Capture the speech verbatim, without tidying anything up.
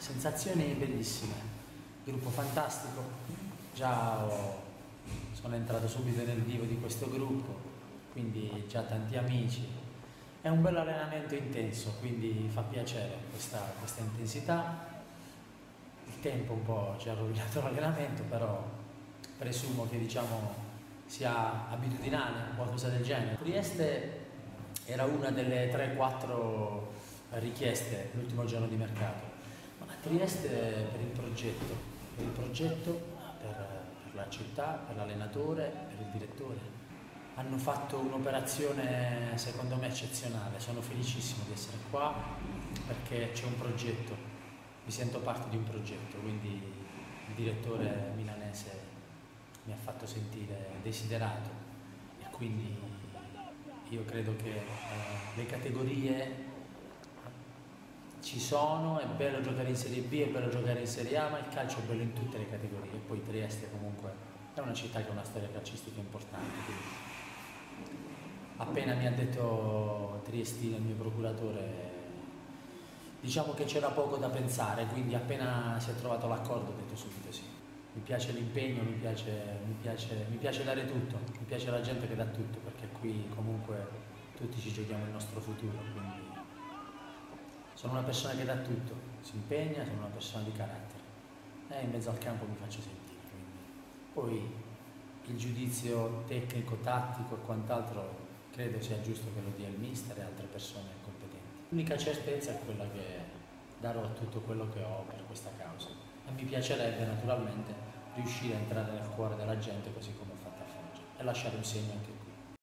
sensazioni bellissime, gruppo fantastico, già ho, sono entrato subito nel vivo di questo gruppo, quindi già tanti amici, è un bel allenamento intenso, quindi fa piacere questa, questa intensità, il tempo un po' ci ha rovinato l'allenamento, però presumo che diciamo sia abitudinale, qualcosa del genere. Trieste era una delle tre quattro richieste l'ultimo giorno di mercato, ma a Trieste per il progetto, per il progetto, per, per la città, per l'allenatore, per il direttore. Hanno fatto un'operazione secondo me eccezionale, sono felicissimo di essere qua perché c'è un progetto, mi sento parte di un progetto, quindi il direttore milanese mi ha fatto sentire desiderato e quindi io credo che eh, le categorie ci sono, è bello giocare in Serie B, è bello giocare in Serie A, ma il calcio è bello in tutte le categorie. E poi Trieste comunque è una città che ha una storia calcistica importante. Quindi. Appena mi ha detto Triestino, il mio procuratore, diciamo che c'era poco da pensare, quindi appena si è trovato l'accordo ho detto subito sì. Mi piace l'impegno, mi piace, mi, piace, mi piace dare tutto, mi piace la gente che dà tutto, perché qui comunque tutti ci giochiamo il nostro futuro. Quindi sono una persona che dà tutto, si impegna, sono una persona di carattere e in mezzo al campo mi faccio sentire. Quindi. Poi il giudizio tecnico, tattico e quant'altro credo sia giusto che lo dia il mister e altre persone competenti. L'unica certezza è quella che darò tutto quello che ho per questa causa e mi piacerebbe naturalmente riuscire a entrare nel cuore della gente così come ho fatto a Foggia e lasciare un segno anche qui.